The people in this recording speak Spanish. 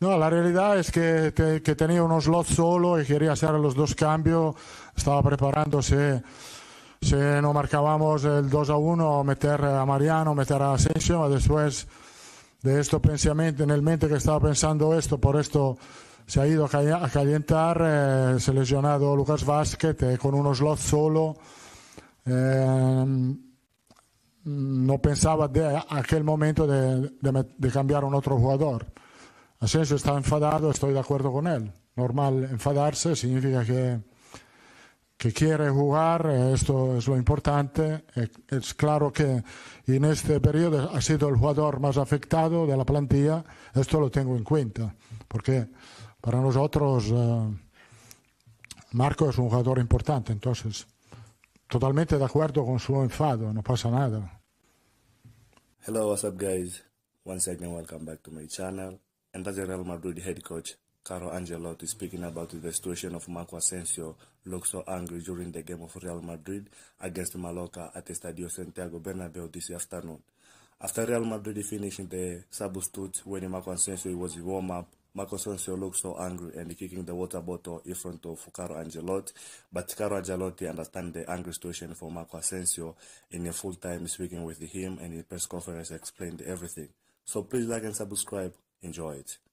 No, la realidad es que tenía unos slots solo y quería hacer los dos cambios. Estaba preparándose si no marcábamos el 2-1, meter a Mariano, meter a Asensio, después de esto pensamiento, en el mente que estaba pensando esto, por esto se ha ido a calentar, se ha lesionado Lucas Vázquez con unos slots solo. No pensaba de aquel momento de cambiar a un otro jugador. Asensio está enfadado, estoy de acuerdo con él. Normal enfadarse, significa que quiere jugar, esto es lo importante. Es claro que en este periodo ha sido el jugador más afectado de la plantilla, esto lo tengo en cuenta, porque para nosotros Marco es un jugador importante, entonces totalmente de acuerdo con su enfado, no pasa nada. Hello, what's up, guys? Once again, welcome back to my channel. And as the Real Madrid head coach, Carlo Ancelotti, speaking about the situation of Marco Asensio, looked so angry during the game of Real Madrid against Mallorca at the Estadio Santiago Bernabeu this afternoon. After Real Madrid finishing the substitute when Marco Asensio was in warm-up, Marco Asensio looked so angry and kicking the water bottle in front of Carlo Ancelotti. But Carlo Ancelotti understands the angry situation for Marco Asensio in a full-time speaking with him, and in press conference explained everything. So please like and subscribe. Enjoy it.